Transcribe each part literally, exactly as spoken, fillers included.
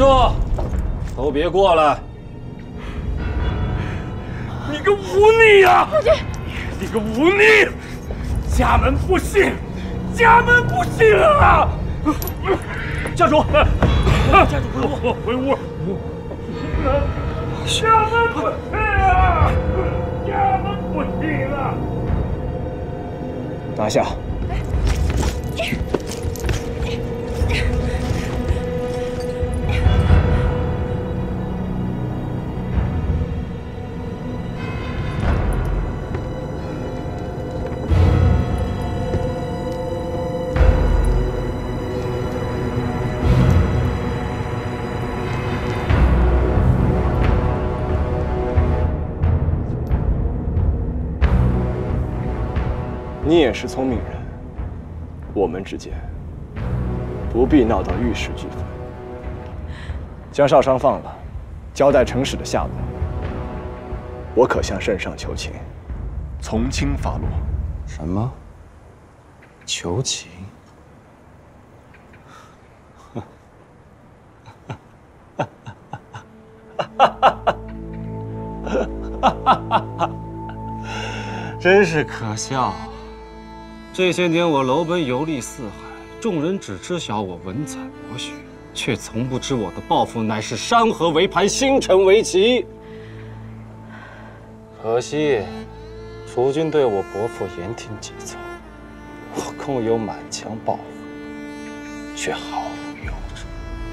住！都别过来！ 你个忤逆呀！ 夫君， 你个忤逆！家门不幸，家门不幸啊！ 家主， 家主回屋，回屋。家门不幸啊！家门不幸啊！ 拿下！你也是聪明人，我们之间不必闹到玉石俱焚。将少商放了，交代程使的下落，我可向圣上求情，从轻发落。 什么？求情？真是可笑。这些年我楼奔游历四海，众人只知晓我文采博学，却从不知我的抱负乃是山河为盘，星辰为旗。可惜，楚军对我伯父言听计从，我空有满腔抱负，却毫无用处。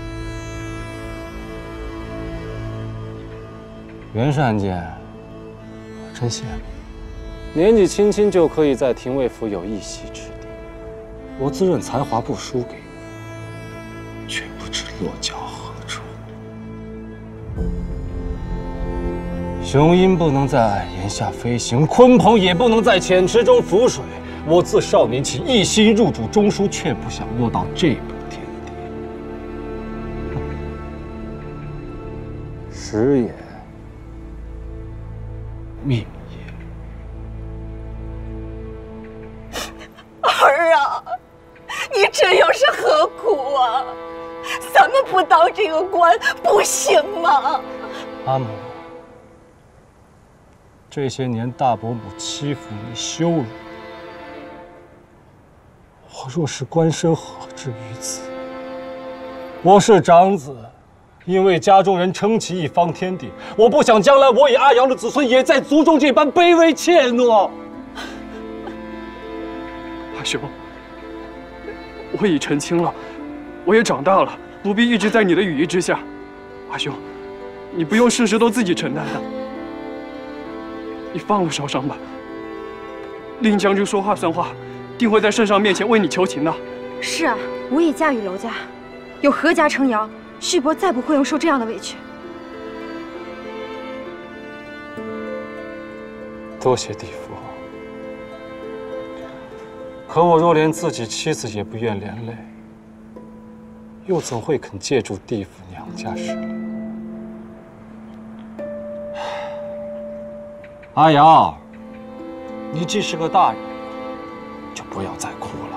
袁善见，我真羡慕。年纪轻轻就可以在廷尉府有一席之地，我自认才华不输给你，却不知落脚何处。雄鹰不能在檐下飞行，鲲鹏也不能在浅池中浮水。我自少年起一心入主中书，却不想落到这步田地。时也，命也。 儿啊，你这又是何苦啊？咱们不当这个官不行吗？ 阿母，这些年大伯母欺负你、羞辱你，我若是官身，何至于此？我是长子，因为家中人撑起一方天地，我不想将来我与阿阳的子孙也在族中这般卑微怯懦。 阿兄，我已成亲了，我也长大了，不必一直在你的羽翼之下。阿兄，你不用事事都自己承担的，你放了少商吧。令将军说话算话，定会在圣上面前为你求情的。 是啊，我也嫁与娄家，有何家撑腰，旭伯再不会用受这样的委屈。 多谢弟父。可我若连自己妻子也不愿连累，又怎会肯借助地府娘家势力？阿瑶，你既是个大人，就不要再哭了。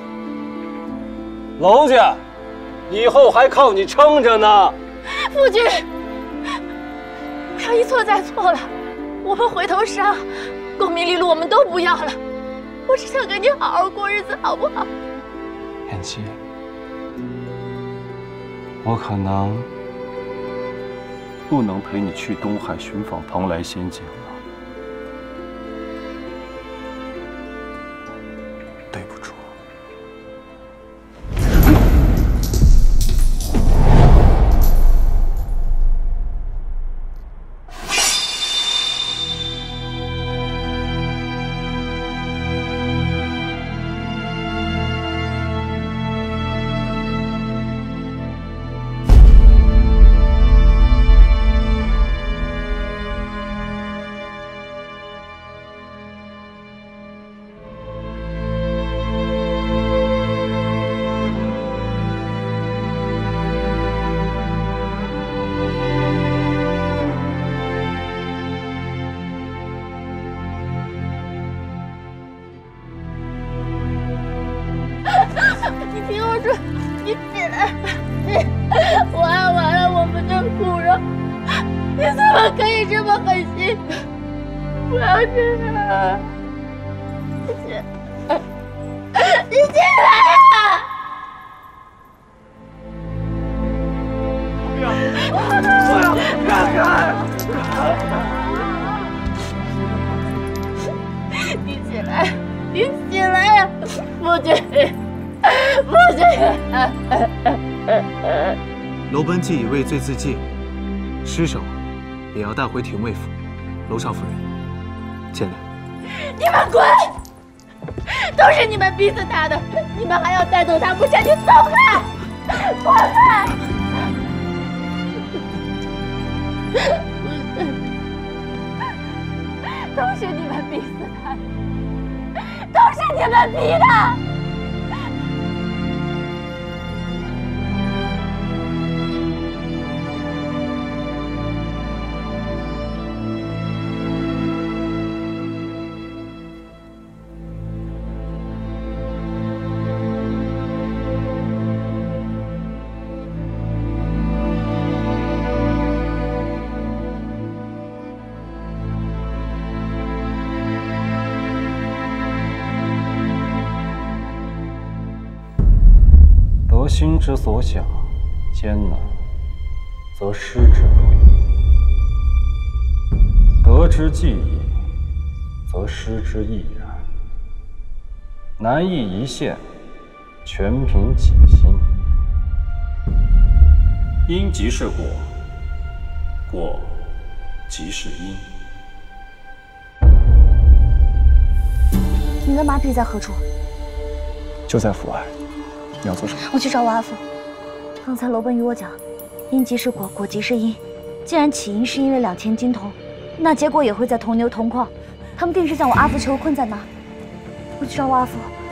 娄家，以后还靠你撑着呢。 夫君，不要一错再错了，我们回头杀，功名利禄我们都不要了。我只想跟你好好过日子，好不好？ 妍希，我可能不能陪你去东海寻访蓬莱仙境了。对不住。 你听我说，你起来！我完完了， 么，你怎么可以这么狠心？不要这样！你进，你进来啊！ 不要！不要！让开！ 你起来！你起来！夫君，夫君！ 楼奔既已畏罪自尽，尸首也要带回廷尉府。楼少夫人，见谅。 你们滚！都是你们逼死他的，你们还要带走他不下去，走开！滚开！都是你们逼死他的，都是你们逼的！ 得心之所想，艰难，则失之不易；得之既易，则失之亦然。难易一线，全凭己心。因即是果，果即是因。 你的马匹在何处？ 就在府外。你要做什么？ 我去找我阿父。刚才楼奔与我讲，因即是果，果即是因。既然起因是因为两千金铜，那结果也会在铜牛铜矿。他们定是将我阿父囚困在那。我去找我阿父。